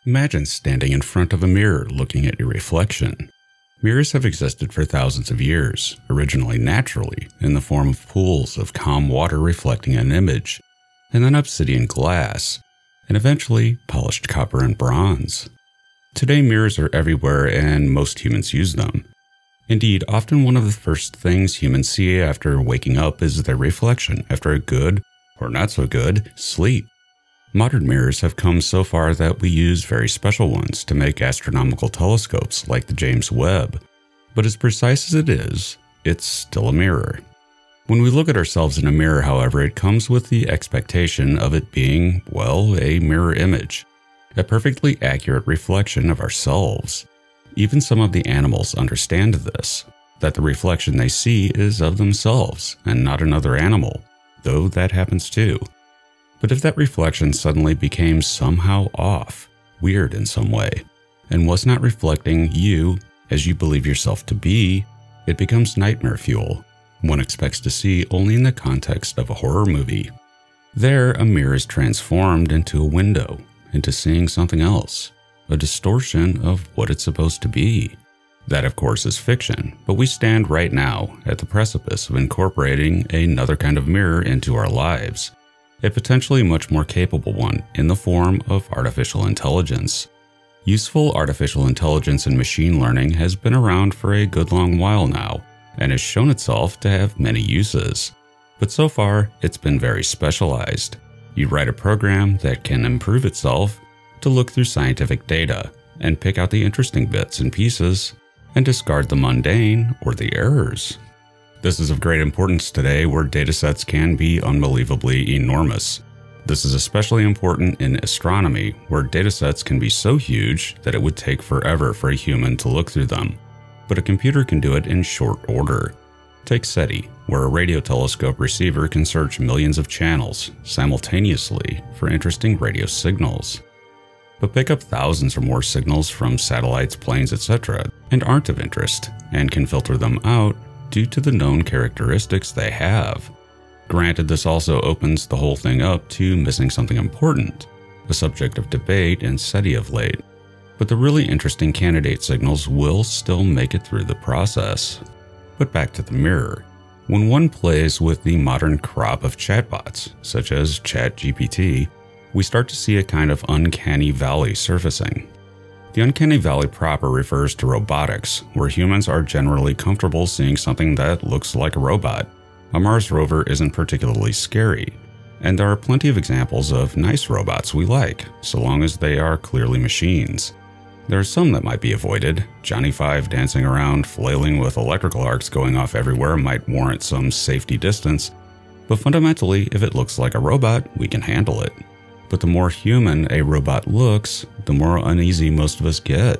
Imagine standing in front of a mirror looking at your reflection. Mirrors have existed for thousands of years, originally naturally in the form of pools of calm water reflecting an image, and then obsidian glass, and eventually polished copper and bronze. Today mirrors are everywhere and most humans use them. Indeed, often one of the first things humans see after waking up is their reflection after a good, or not so good, sleep. Modern mirrors have come so far that we use very special ones to make astronomical telescopes like the James Webb. But as precise as it is, it's still a mirror. When we look at ourselves in a mirror, however, it comes with the expectation of it being, well, a mirror image, a perfectly accurate reflection of ourselves. Even some of the animals understand this, that the reflection they see is of themselves and not another animal, though that happens too. But if that reflection suddenly became somehow off, weird in some way, and was not reflecting you as you believe yourself to be, it becomes nightmare fuel one expects to see only in the context of a horror movie. There, a mirror is transformed into a window, into seeing something else, a distortion of what it's supposed to be. That, of course, is fiction, but we stand right now at the precipice of incorporating another kind of mirror into our lives. A potentially much more capable one in the form of artificial intelligence. Useful artificial intelligence and machine learning has been around for a good long while now, and has shown itself to have many uses. But so far, it's been very specialized. You write a program that can improve itself to look through scientific data and pick out the interesting bits and pieces and discard the mundane or the errors. This is of great importance today where datasets can be unbelievably enormous. This is especially important in astronomy, where datasets can be so huge that it would take forever for a human to look through them. But a computer can do it in short order. Take SETI, where a radio telescope receiver can search millions of channels simultaneously for interesting radio signals. But pick up thousands or more signals from satellites, planes, etc., and aren't of interest, and can filter them out due to the known characteristics they have. Granted, this also opens the whole thing up to missing something important, a subject of debate in SETI of late. But the really interesting candidate signals will still make it through the process. But back to the mirror. When one plays with the modern crop of chatbots, such as ChatGPT, we start to see a kind of uncanny valley surfacing. The uncanny valley proper refers to robotics, where humans are generally comfortable seeing something that looks like a robot. A Mars rover isn't particularly scary, and there are plenty of examples of nice robots we like, so long as they are clearly machines. There are some that might be avoided. Johnny Five dancing around, flailing with electrical arcs going off everywhere might warrant some safety distance, but fundamentally, if it looks like a robot, we can handle it. But the more human a robot looks, the more uneasy most of us get.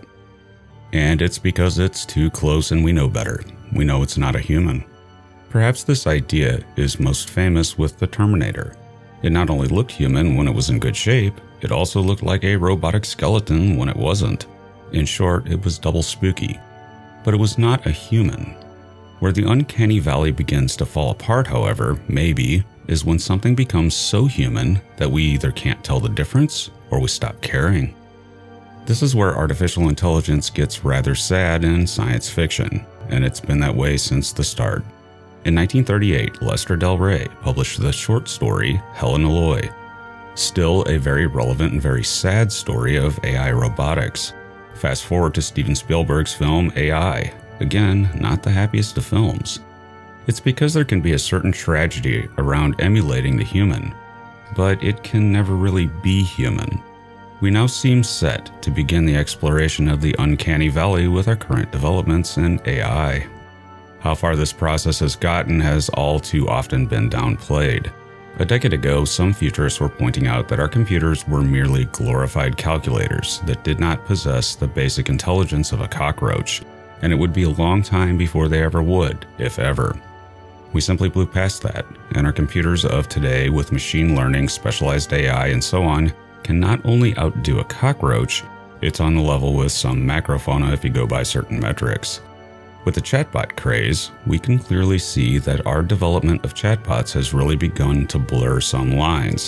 And it's because it's too close and we know better. We know it's not a human. Perhaps this idea is most famous with the Terminator. It not only looked human when it was in good shape, it also looked like a robotic skeleton when it wasn't. In short, it was double spooky. But it was not a human. Where the uncanny valley begins to fall apart, however, maybe, is when something becomes so human that we either can't tell the difference or we stop caring. This is where artificial intelligence gets rather sad in science fiction, and it's been that way since the start. In 1938, Lester Del Rey published the short story Helen Alloy. Still a very relevant and very sad story of AI robotics. Fast forward to Steven Spielberg's film AI. Again, not the happiest of films. It's because there can be a certain tragedy around emulating the human, but it can never really be human. We now seem set to begin the exploration of the uncanny valley with our current developments in AI. How far this process has gotten has all too often been downplayed. A decade ago, some futurists were pointing out that our computers were merely glorified calculators that did not possess the basic intelligence of a cockroach, and it would be a long time before they ever would, if ever. We simply blew past that, and our computers of today with machine learning, specialized AI, and so on can not only outdo a cockroach, it's on the level with some macrofauna if you go by certain metrics. With the chatbot craze, we can clearly see that our development of chatbots has really begun to blur some lines.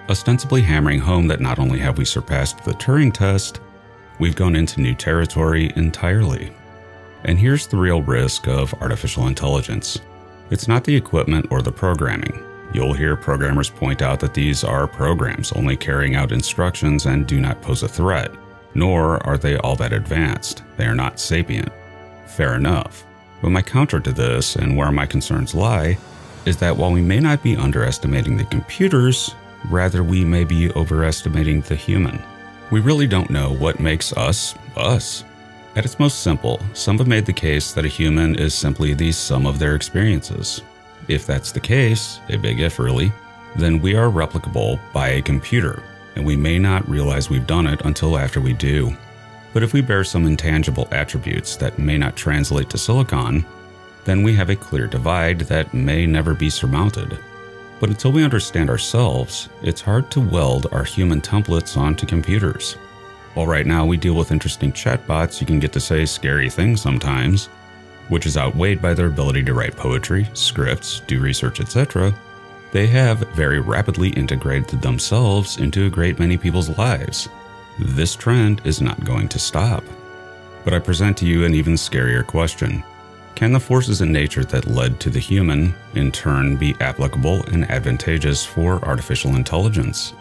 ostensibly hammering home that not only have we surpassed the Turing test, we've gone into new territory entirely. And here's the real risk of artificial intelligence. It's not the equipment or the programming. You'll hear programmers point out that these are programs only carrying out instructions and do not pose a threat, nor are they all that advanced. They are not sapient. Fair enough. But my counter to this, and where my concerns lie, is that while we may not be underestimating the computers, rather we may be overestimating the human. We really don't know what makes us, us. At its most simple, some have made the case that a human is simply the sum of their experiences. If that's the case, a big if really, then we are replicable by a computer, and we may not realize we've done it until after we do. But if we bear some intangible attributes that may not translate to silicon, then we have a clear divide that may never be surmounted. But until we understand ourselves, it's hard to weld our human templates onto computers. While right now we deal with interesting chatbots you can get to say scary things sometimes, which is outweighed by their ability to write poetry, scripts, do research, etc., they have very rapidly integrated themselves into a great many people's lives. This trend is not going to stop. But I present to you an even scarier question. Can the forces in nature that led to the human, in turn, be applicable and advantageous for artificial intelligence?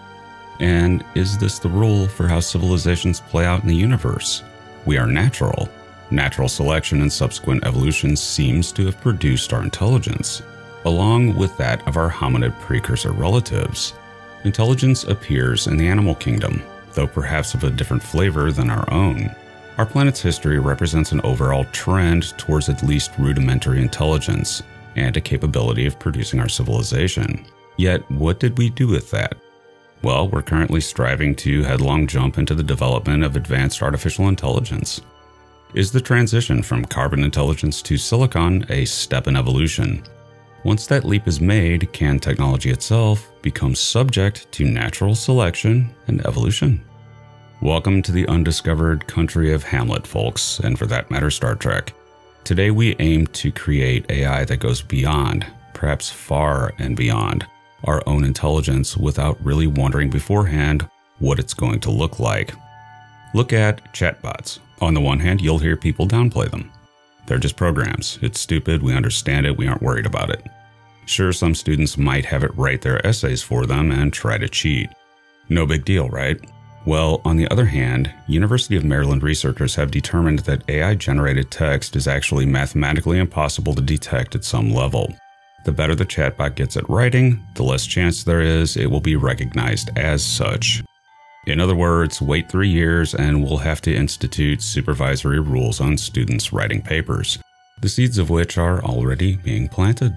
And is this the rule for how civilizations play out in the universe? We are natural. Natural selection and subsequent evolution seems to have produced our intelligence, along with that of our hominid precursor relatives. Intelligence appears in the animal kingdom, though perhaps of a different flavor than our own. Our planet's history represents an overall trend towards at least rudimentary intelligence and a capability of producing our civilization. Yet, what did we do with that? Well, we're currently striving to headlong jump into the development of advanced artificial intelligence. Is the transition from carbon intelligence to silicon a step in evolution? Once that leap is made, can technology itself become subject to natural selection and evolution? Welcome to the undiscovered country of Hamlet, folks, and for that matter, Star Trek. Today we aim to create AI that goes beyond, perhaps far and beyond, our own intelligence without really wondering beforehand what it's going to look like. Look at chatbots. On the one hand, you'll hear people downplay them. They're just programs. It's stupid, we understand it, we aren't worried about it. Sure, some students might have it write their essays for them and try to cheat. No big deal, right? Well, on the other hand, University of Maryland researchers have determined that AI-generated text is actually mathematically impossible to detect at some level. The better the chatbot gets at writing, the less chance there is it will be recognized as such. In other words, wait 3 years and we'll have to institute supervisory rules on students writing papers, the seeds of which are already being planted.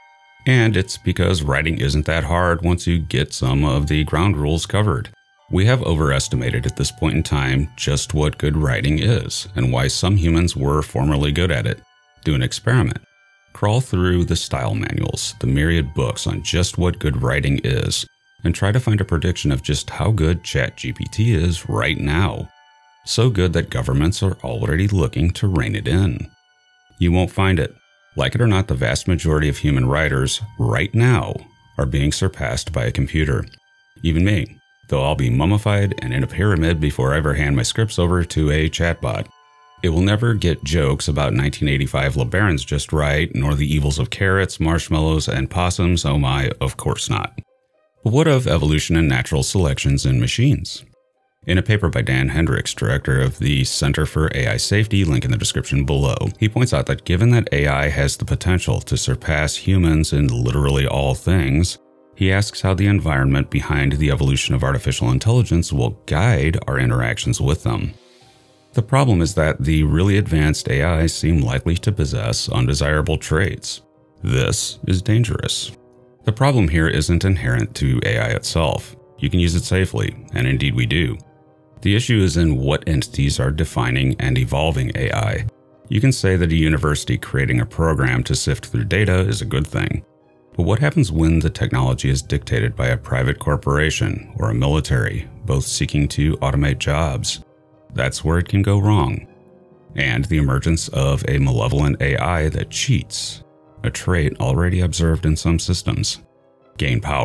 And it's because writing isn't that hard once you get some of the ground rules covered. We have overestimated at this point in time just what good writing is and why some humans were formerly good at it. Do an experiment. Crawl through the style manuals, the myriad books on just what good writing is, and try to find a prediction of just how good ChatGPT is right now. So good that governments are already looking to rein it in. You won't find it. Like it or not, the vast majority of human writers right now are being surpassed by a computer. Even me, though I'll be mummified and in a pyramid before I ever hand my scripts over to a chatbot. It will never get jokes about 1985 LeBaron's just right, nor the evils of carrots, marshmallows, and possums. Oh my, of course not. But what of evolution and natural selections in machines? In a paper by Dan Hendryks, director of the Center for AI Safety, link in the description below, he points out that given that AI has the potential to surpass humans in literally all things, he asks how the environment behind the evolution of artificial intelligence will guide our interactions with them. The problem is that the really advanced AI seem likely to possess undesirable traits. This is dangerous. The problem here isn't inherent to AI itself. You can use it safely, and indeed we do. The issue is in what entities are defining and evolving AI. You can say that a university creating a program to sift through data is a good thing. But what happens when the technology is dictated by a private corporation or a military, both seeking to automate jobs? That's where it can go wrong. And the emergence of a malevolent AI that cheats, a trait already observed in some systems. Gain power,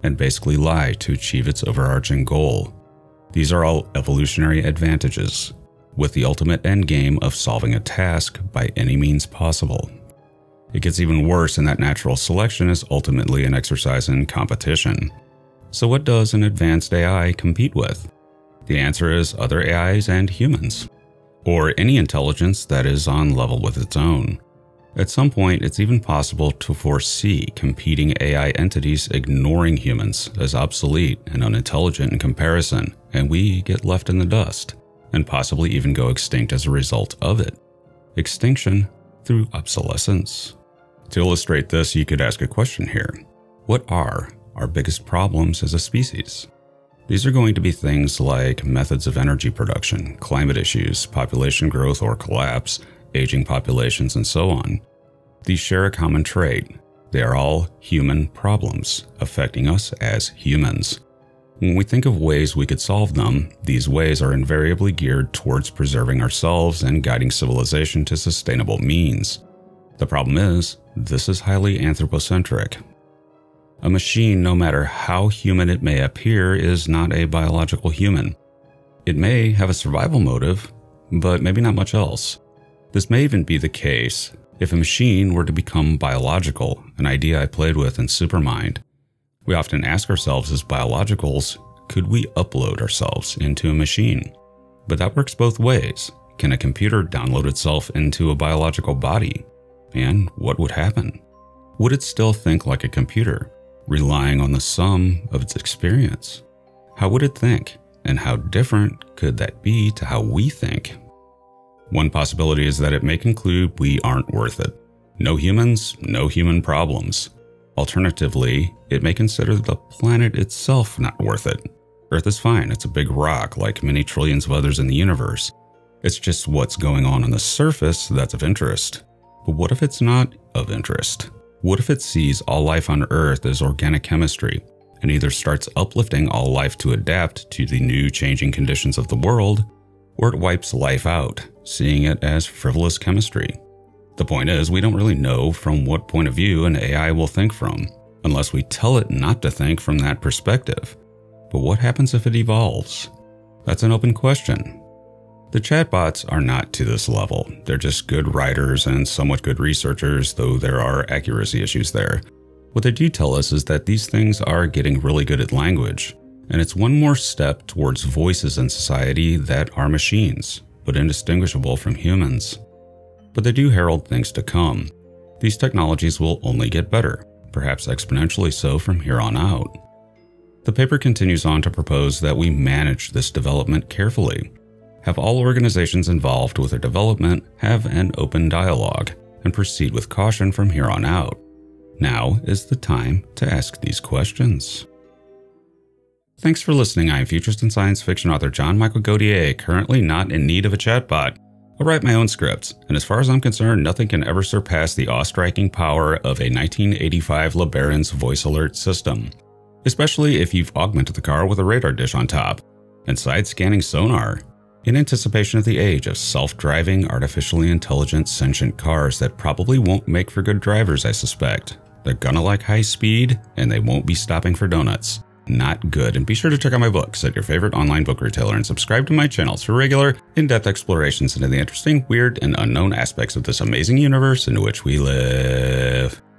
and basically lie to achieve its overarching goal. These are all evolutionary advantages, with the ultimate endgame of solving a task by any means possible. It gets even worse in that natural selection is ultimately an exercise in competition. So what does an advanced AI compete with? The answer is other AIs and humans, or any intelligence that is on level with its own. At some point, it's even possible to foresee competing AI entities ignoring humans as obsolete and unintelligent in comparison, and we get left in the dust, and possibly even go extinct as a result of it. Extinction through obsolescence. To illustrate this, you could ask a question here. What are our biggest problems as a species? These are going to be things like methods of energy production, climate issues, population growth or collapse, aging populations, and so on. These share a common trait. They are all human problems, affecting us as humans. When we think of ways we could solve them, these ways are invariably geared towards preserving ourselves and guiding civilization to sustainable means. The problem is, this is highly anthropocentric. A machine, no matter how human it may appear, is not a biological human. It may have a survival motive, but maybe not much else. This may even be the case if a machine were to become biological, an idea I played with in Supermind. We often ask ourselves as biologicals, could we upload ourselves into a machine? But that works both ways. Can a computer download itself into a biological body? And what would happen? Would it still think like a computer, relying on the sum of its experience? How would it think? And how different could that be to how we think? One possibility is that it may conclude we aren't worth it. No humans, no human problems. Alternatively, it may consider the planet itself not worth it. Earth is fine, it's a big rock like many trillions of others in the universe. It's just what's going on the surface that's of interest. But what if it's not of interest? What if it sees all life on Earth as organic chemistry and either starts uplifting all life to adapt to the new changing conditions of the world, or it wipes life out, seeing it as frivolous chemistry? The point is, we don't really know from what point of view an AI will think from, unless we tell it not to think from that perspective. But what happens if it evolves? That's an open question. The chatbots are not to this level. They're just good writers and somewhat good researchers, though there are accuracy issues there. What they do tell us is that these things are getting really good at language, and it's one more step towards voices in society that are machines, but indistinguishable from humans. But they do herald things to come. These technologies will only get better, perhaps exponentially so from here on out. The paper continues on to propose that we manage this development carefully, have all organizations involved with their development have an open dialogue, and proceed with caution from here on out. Now is the time to ask these questions. Thanks for listening. I am futurist and science fiction author John Michael Godier, currently not in need of a chatbot. I write my own scripts, and as far as I'm concerned, nothing can ever surpass the awe-striking power of a 1985 LeBaron's voice alert system, especially if you've augmented the car with a radar dish on top and side-scanning sonar. In anticipation of the age of self-driving, artificially intelligent, sentient cars that probably won't make for good drivers, I suspect. They're gonna like high speed, and they won't be stopping for donuts. Not good. And be sure to check out my books at your favorite online book retailer and subscribe to my channels for regular, in-depth explorations into the interesting, weird, and unknown aspects of this amazing universe in which we live.